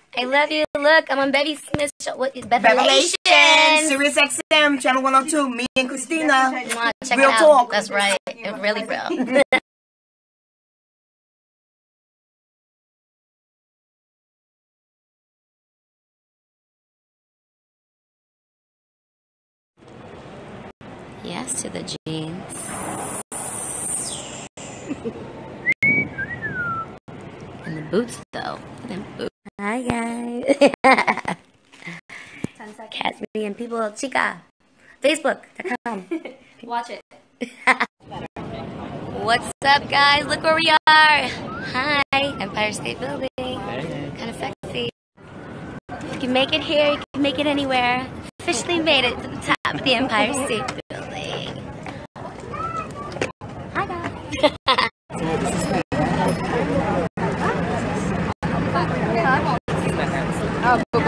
I love you. Look, I'm on Bevy Smith's show. What is Revelation? Sirius XM, channel 102. Me and Christina. Check Real it out. talk. That's right. It's really real. Yes to the jeans. And the boots, though. Them boots. Hi, guys. Catch me and people. Chica. Facebook.com. Watch it. What's up, guys? Look where we are. Hi. Empire State Building. Kind of sexy. You can make it here. You can make it anywhere. Officially made it to the top of the Empire State Building. Hi, guys. Oh,